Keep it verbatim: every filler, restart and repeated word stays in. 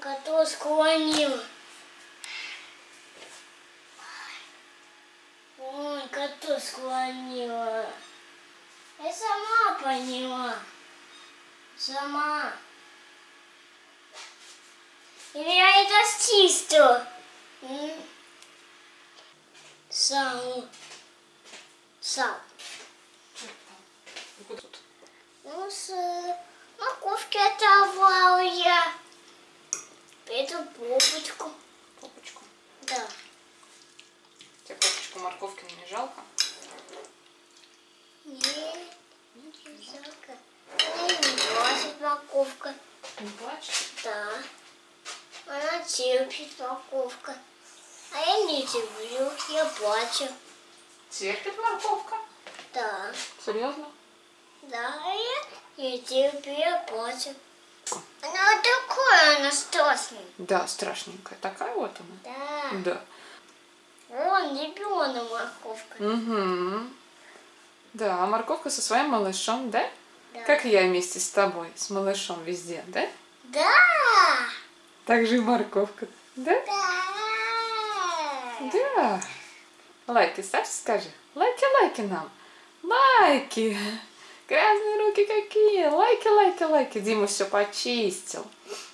коту склонила. Ой, коту склонила. Я сама поняла. Сама. Или я это чистила? Сам. Сам. Ну, с морковки оторвала я. Эту попочку. Попочку? Да. Тебе попочку морковки не жалко? Нет, не жалко. Она не плачет морковка. Не плачет? Да. Она терпит морковка. А я не терплю, я плачу. Терпит морковка? Да. Серьезно? Да, я не терплю, я плачу. Она такая, она страшная. Да, страшненькая. Такая вот она? Да. Да. Вон, ребенок морковка. Угу. Да, а морковка со своим малышом, да? Да. Как я вместе с тобой, с малышом везде, да? Да. Так же и морковка, да? Да. Да. Лайки ставь, скажи. Лайки, лайки нам. Лайки. Грязные руки какие. Лайки, лайки, лайки. Дима все почистил.